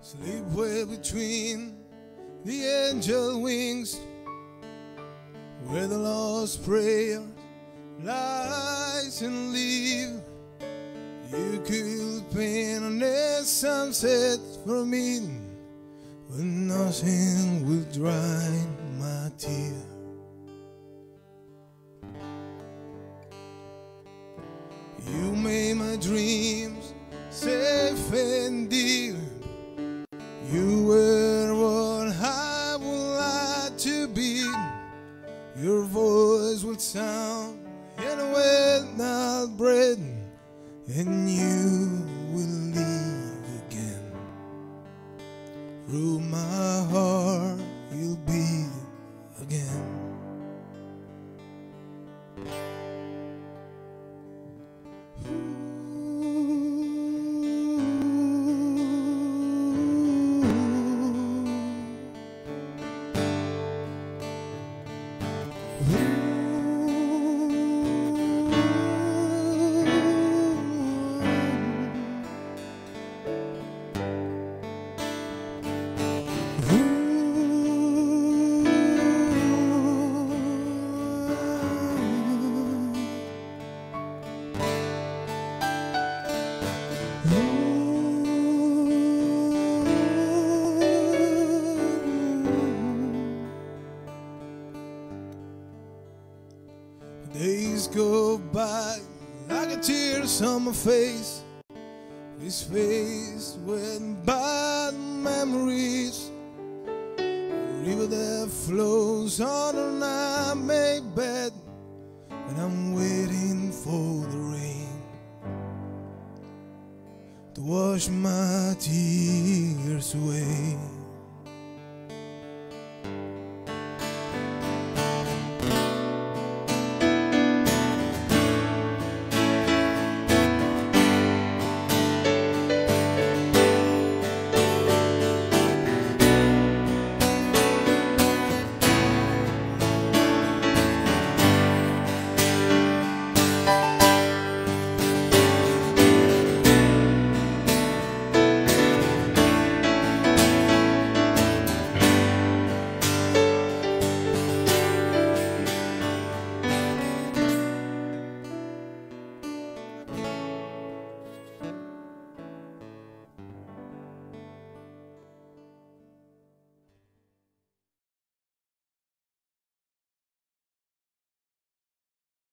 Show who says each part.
Speaker 1: Sleep well between the angel wings, where the lost prayer lies and live. You could paint on a sunset for me, but nothing will dry my tear. You made my dreams safe and dear. You were what I would like to be. Your voice would sound in a wet bread, and you will leave again. Through my heart you'll beat again. Days go by like a tears on my face. This face went by the memories. A river that flows on and I make bed, and I'm waiting for the rain to wash my tears away.